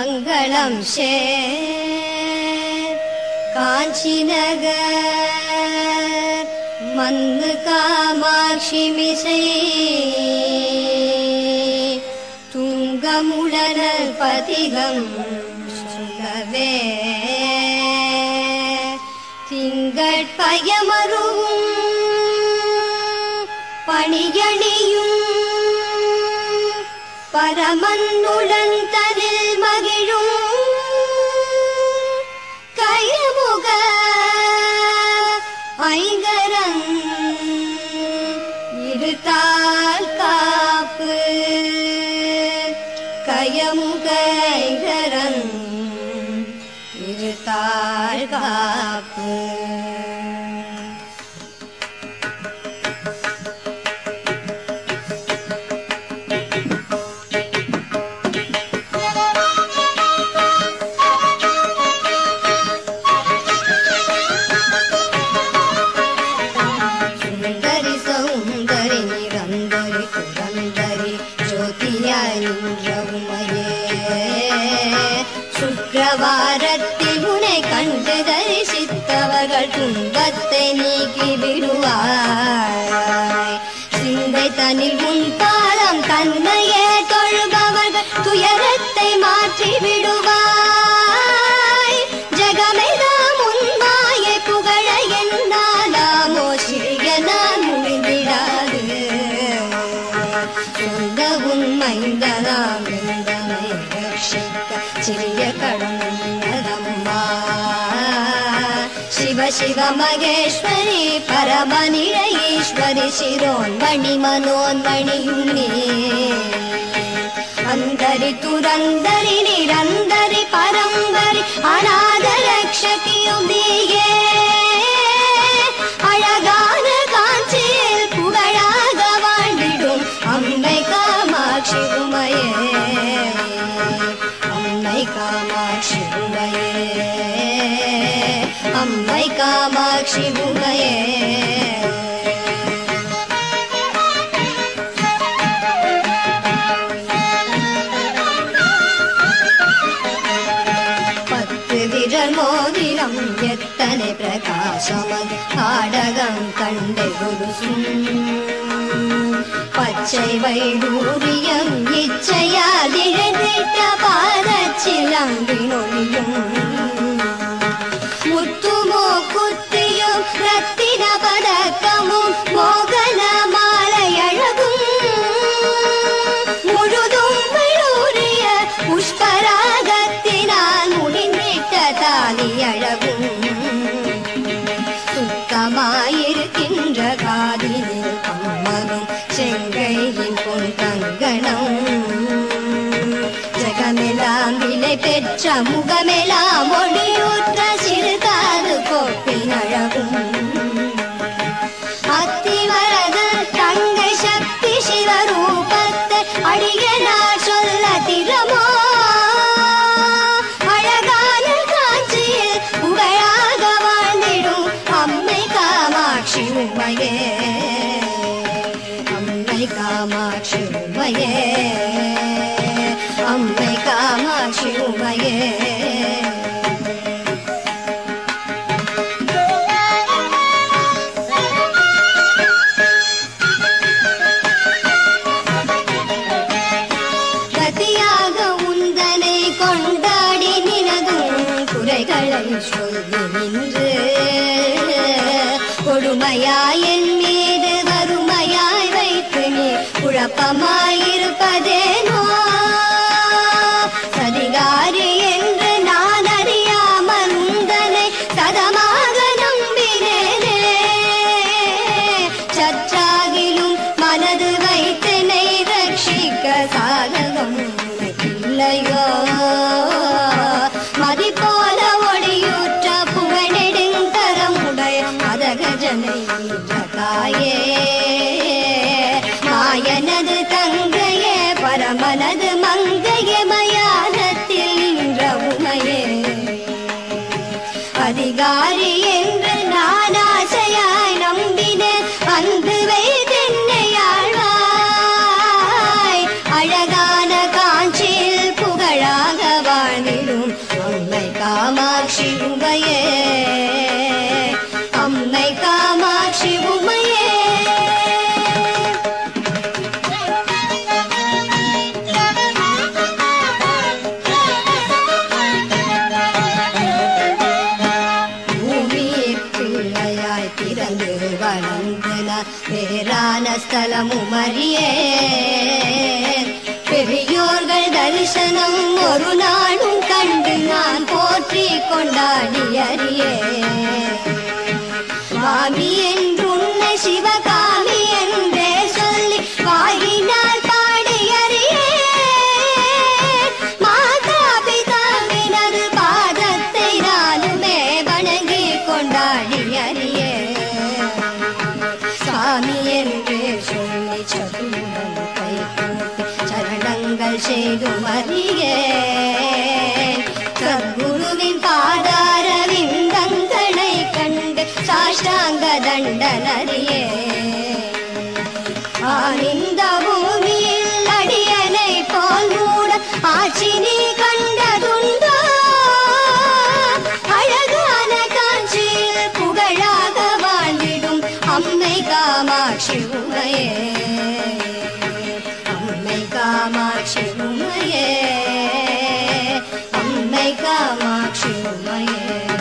மங்களம் சேர் காஞ்சி நகர் மன்னு காமாட்சி மிசை துங்கமுடனல் பதிகம் சொல்லவே திங்கட்பயமருவும் பணியணியும் பரமன்னுடன் தனில் மகிழும் கயமுக ஐங்கரன் இருத்தால் காப்பு கயமுக ஐங்கரன் இருத்தால் காப்பு சுக்கிரவாரத்தில் உனை கண்டு தரிசித்தவர்கள் துன்பத்தை நீக்கி விடுவாய் சிந்தை தனில் உன் பாதம் தன்மையே தொழுபவர்கள் துயரத்தை மாற்றி விடுவாய் ஜகமெல்லாம் உன் மாயை புகழ என்னாலாமோ சிறிய நான் முடிந்திடாது சொந்த உண்மைந்ததாம் எந்தனை ரட்சிக்க சிறிய கடனம்மா சிவ சிவ மகேஸ்வரி பரமநிழ ஈஸ்வரி சிரோன்மணி மனோன்மணியும் நீ அந்தரி துரந்தரி நிரந்தரி பரம்பரி அநாத ரக்ஷகியும் நீயே அழகான காஞ்சியில் புகழாக வாழ்ந்திடும் அம்மை காமாட்சி உமையே அம்மை காமாட்சி உமையே அம்மை காமாட்சி உமையே பத்து விரல் மோதிரம் எத்தனை பிரகாசமது காடகம் கண்டு குருசும் பச்சை வைடூரியம் இச்சையாதிழந்திட்ட பாதச்சிலம்பினொழியும் முத்துமோ குத்தியும் ரத்தின பதக்கமும் மோகன மாலை அழகும் முழுதும் வைடூரிய புஷ்பராகத்தினால் முடிந்திட்ட தாலி அழகும் சுத்தமாயிருக்கின்ற காதினில் கம்மனும் செங்கையின் பொன் கங்கணம் ஜகமெல்லாம் விலை பெற்ற முகமெல்லாம் ஒளியூற்ற சிறுகாது கோப்பின் அழகும் அத்திவரத தங்கை சக்தி சிவரூபத்தை அடியனார் சொல்ல திறமோ அழகான காட்சியில் புகழாக வாழ்ந்திடும் அம்மை காமாட்சி உமையே அம்மை காமாட்சி உமையே அம்மை காமாட்சி உமையே கதியாக உந்தனை கொண்டாடி நினதும் குறைகளை சொல்லி நின்று கொடுமையாய் என் மீது வறுமையாய் வைத்து நீ குழப்பமாயிருப்பதேனோ சதிகாரி என்று நான் அறியாமல் உந்தனை சதமாக நம்பினேனே சற்றாகிலும் மனது வைத்து நை ரட்சிக்க சாதகம் இல்லையோ மதி போல ஒளியூற்ற புகழெடுங்கரமுடைய மதகஜனை தாயே மாயனது தங்கையே பரமனது மங்கையே மயானத்தில் நின்ற உமையே அதிகாரி என்று நான் ஆசையாய் நம்பினேன் அன்பு வைத்தென்னை ஆழ்வாய் அழகான காஞ்சியில் புகழாக வாழ் வாழ்ந்திடும் அம்மை காமாட்சி உமையே, அம்மை காமாட்சி உமையே. பேரான ஸ்தலமும் அறியே, பெரியோர்கள் தரிசனம் ஒரு நாளும் கண்டு நான் போற்றி கொண்டாடி அறியே. சுவாமி என்றுன்னை சிவகாமி என்றே சொல்லி வாயினால் பாடி அறியே. மாதா பிதாவினது பாதத்தை நானுமே வணங்கி கொண்டாடி அறியே. சாமி என்றே சொல்லி சதுரம் கை கூப்பி சரணங்கள் செய்து அறியே. சத்குருவின் பாதார விந்தங்களை கண்டு சாஷ்டாங்க தண்டனறியே. ஆனந்த பூமியில் அடியனை போல் மூட ஆட்சி நீ கண்டதுண்டோ? அழகான காஞ்சியில் புகழாக வாழ்ந்திடும் அம்மை காமாட்சி உமையே, அம்மை காமாட்சி உமையே, அம்மை காமாட்சி உமையே.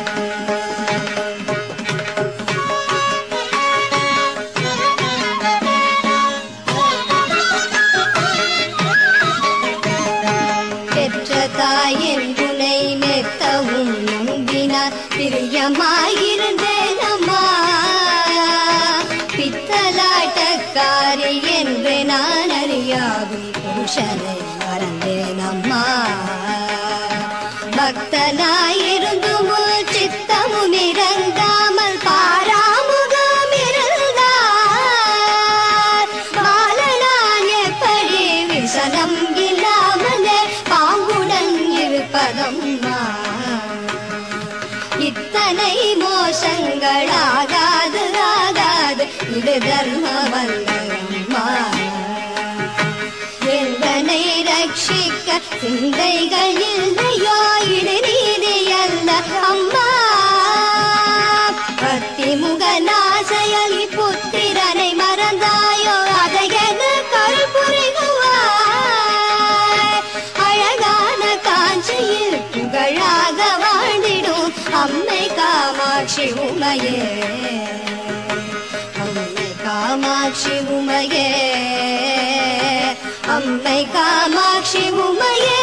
பெற்ற தாயின் துணை மெத்தவும் நம்பினார் பிரியமாயிருந்தேன் அம்மா. பித்தலாட்டக்காரி என்று நான் அறியாவி புருஷனை மறந்தேன் அம்மா. பக்தனாயிருந்தும் சித்தமும் இறங்காமல் பாராமுகம் இருந்தார். பாலனான் எப்படி விசனம் இல்லாமலே பாங்குடன் இருப்பதம்மா. இத்தனை மோசங்களாகாது ஆகாது, இது தர்மவல்லம்மா. எந்தனை ரட்சிக்க சிந்தைகள் இல்லையோ, இது நீதி அல்ல அம்மா. பத்திமுக நாசையலி புத்திரனை மறந்தாயோ, அதையென கருப்புரிகுவாய். அழகான காஞ்சியில் புகழாக வாழ்ந்திடும் அம்மை காமாட்சி உமையே, அம்மை காமாட்சி உமையே, அம்மை காமாட்சி உமையே.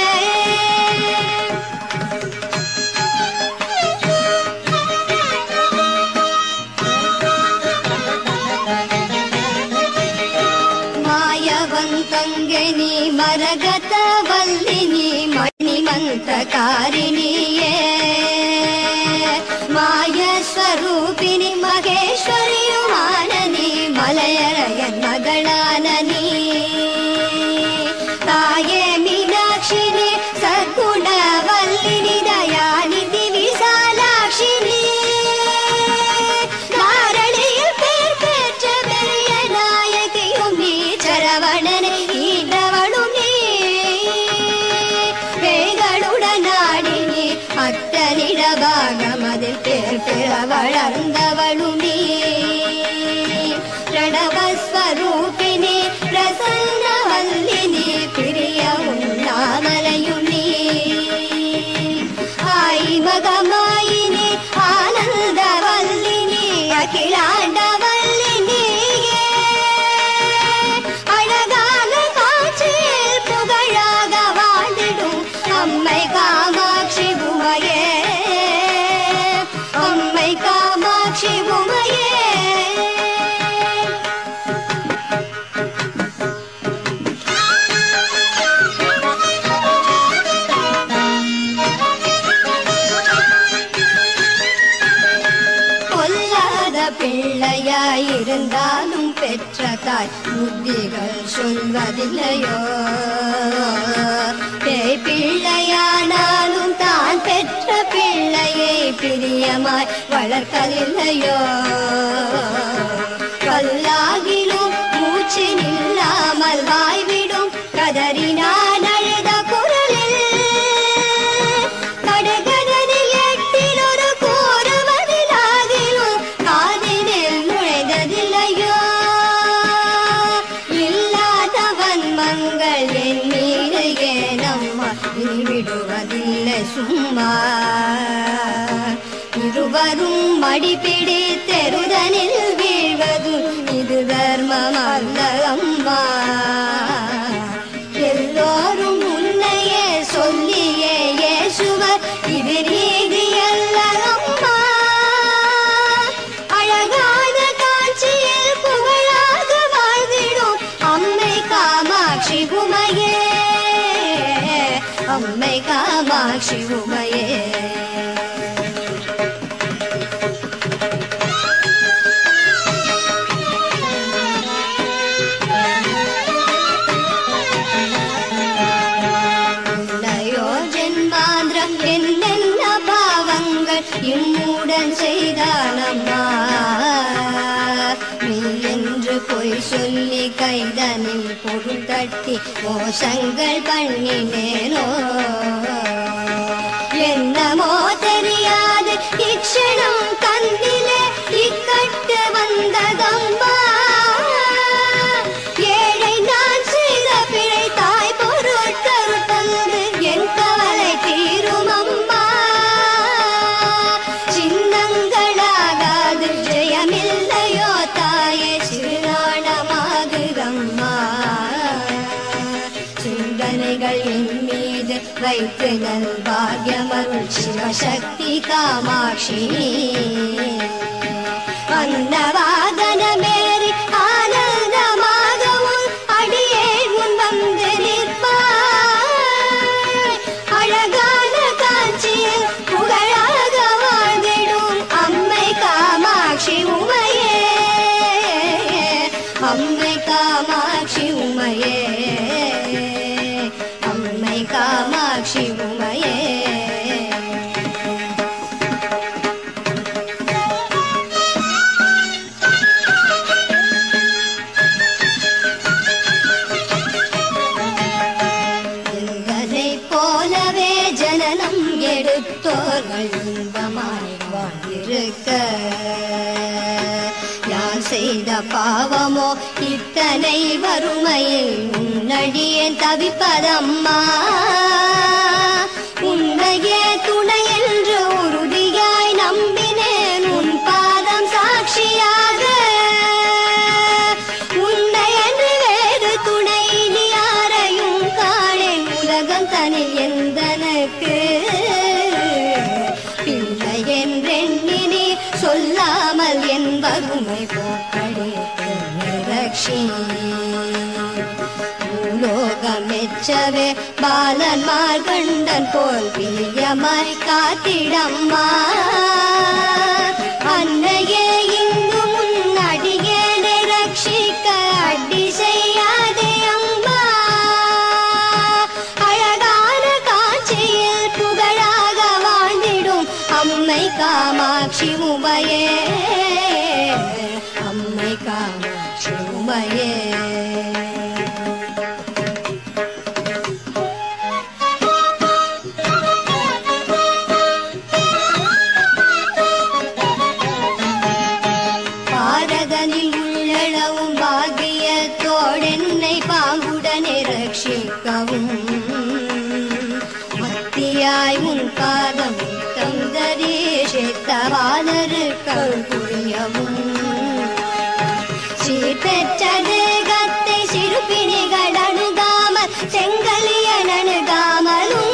ಮಾಯವಂತಂಗೆನಿ ಮರಗತ ವಲ್ಲಿನಿ ಮಣಿಮಂತ್ರಕಾರಿಣಿಯೇ. ಮಾಯ ಸ್ವರೂಪಿಣಿ ಮಹೇಶ್ವರಿಯು ಮಾನನಿ ಮಲಯರಯನ್ ಮಗಳಾನನಿ. ತಾಯೇ ಮೀನಾಕ್ಷಿನಿ ಸದ್ಗುಣವಲ್ಲಿನಿ ದಯಾನಿಧಿ ವಿಶಾಲಾಕ್ಷಿನಿ. தாரணியில் பேர் பெற்ற பெரிய நாயகியும் நீ, சரவணனை ஈன்றவளும் நீ. வேகளுடன் ஆடினி அத்தனிட பாகமதில் பேர் பெற வளர்ந்தவளும் நீ. பிரணவஸ்வரூபிணி பிரசன்னவல்லினி பிரிய உண்ணாமலையும் நீ. ஆய் மகமாயினி ஆனந்தவல்லினி அகிலாண்டவல்லினியே. அழகான காட்சியில் புகழாக வாழ்ந்திடும் அம்மை காமாட்சி உமையே, அம்மை காமாட்சி உமையே. பிள்ளையாயிருந்தாலும் பெற்ற தாய் புத்திகள் சொல்வதில்லையோ. பேய் பிள்ளையானாலும் தான் பெற்ற பிள்ளையை பிரியமாய் வளர்க்கவில்லையோ. கல்லாகிலும் மூச்சு நில்லாமல் வாய்விடும் கதறினான் அழுத குரலில். அம்மா. இருவரும் மடிப்பிடி தெருதனில் வீழ்வதும் இது தர்மம் அல்ல அம்மா. எல்லோரும் உன்னையே சொல்லியே ஏசுவர் இது நீதி அல்ல அம்மா. அழகான காட்சியில் புகழாக வாழ்ந்திடும் அம்மை காமாட்சி உமையே, அம்மை காமாட்சி உமையே. என்னென்ன பாவங்கள் இம்முடன் செய்தானம்மா. நீ என்று பொய் சொல்லி கைதனில் பொருள் தட்டி மோசங்கள் பண்ணினேனோ. என்னமோ தெரியாது இக்ஷணம் கண்ணிலே இக்கட்டு வந்ததம்மா. ஏழை நான் செய்த பிழை தாய் பொருட்கள் தந்து என் கவலை தீரும் அம்மா. சின்னங்களாகாது ஜெயமில்லையோ தாயே சிறுநாணமாகுதம்மா. சிந்தனைகள் என் மீது வைத்து நல் பாக்யமருள் சிவசக்தி காமாட்சி. அன்னவாகனமேறி ஆனந்தமாகவும் அடியே முன் வந்து நிற்பாய். அழகான காட்சியில் புகழாக வாழ்ந்திடும் அம்மை காமாட்சி உமையே, அம்மை காமாட்சி உமையே, அம்மை காமாட்சி உமையே. போலவே ஜனனம் எடுத்தோர்கள் இன்பமாய் வாழ்ந்திருக்க யார் செய்த பாவமோ இத்தனை வறுமையில் உன்னடியேன் தவிப்பதம்மா. உன்னையே துணை என்று உறுதியாய் நம்பினேன் உன் பாதம் சாட்சியாக. உன்னை என்று வேறு துணை நீ யாரையும் காணேன் உலகம் தனில் எந்தனுக்கு. பிள்ளை என்றெண்ணி சொல்லாமல் என் வறுமை போக்கடித்து ரக்ஷி. பூலோகமெச்சவே பாலன்மார் கண்டன் போல் பிரியமாய் காத்திடம்மா. அன்னையே இங்கு முன்னடியேனை ரட்சிக்க அடி செய்யாதே அம்மா. அழகான காட்சியில் புகழாக வாழ்ந்திடும் அம்மை காமாட்சி உமையே, அம்மை காமாட்சி உமையே. பாரதனில் உள்ளளவும் பாகியத்தோடென்னை பாங்குடனே ரட்சிக்கவும் மத்தியாய் உன் பாதம் தந்தரீஷித்தவாதருக்கள் புரியவும். சீர்பெற்ற தேகத்தை சிறுபிணிகள் அணுகாமல் செங்கலியன் அணுகாமலும்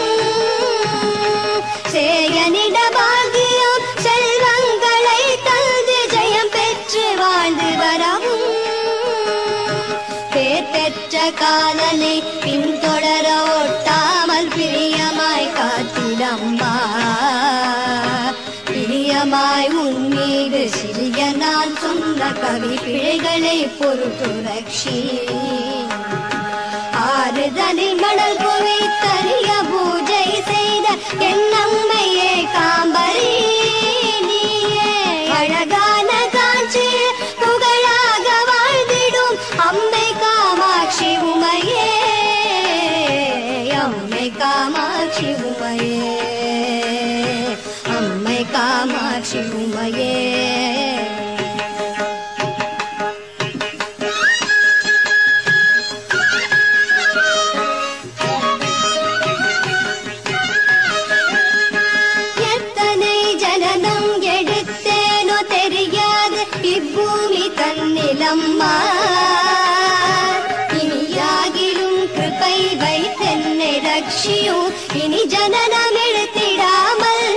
சேயனிட பாகியம் செல்வங்களை தந்து ஜெயம் பெற்று வாழ்ந்து வரவும். பேர் பெற்ற காலனை பின்தொடர ஒட்டாமல் பிரியமாய் காத்திடம்மா. பிரியமாய் உன் மீது சிறிய நான் சொன்ன கவி பிழைகளை பொறுத்து ரக்ஷி. ஆறுதலில் மணல் குவித்தறிய பூஜை செய்த என் அம்மையே காம்பரி நீயே. அழகான காட்சி புகழாக வாழ்ந்திடும் அம்மை காமாட்சி உமையே, அம்மை காமாட்சி உமையே, அம்மை காமாட்சி உமையே. அம்மா இனியாகிலும் கிருபை வைத்தென்னை ரட்சியும் இனி ஜனனம் எடுத்திடாமல்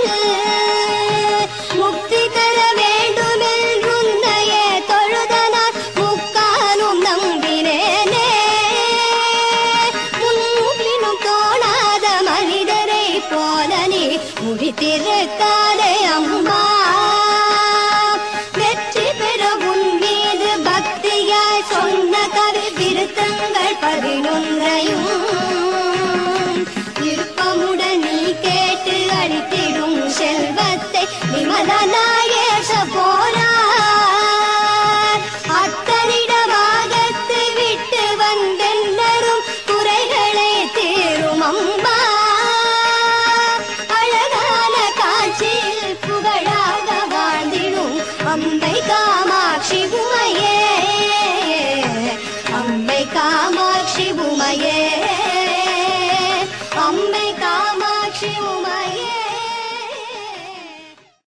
முக்தி தர வேண்டும் என்றுன்னையே தொழுதனால் முக்காலும் நம்பினேனே முன்பினும் தோணாத மனிதரை போல நீ முடித்திருக்காதே அம்மா வெற்றி பெற உன் மீது பக்தியாய் சொன்ன கவி விருத்தங்கள் 11 விருப்பமுடன் நீ கேட்டு அளித்திடும் செல்வத்தை விமலனாயேச போல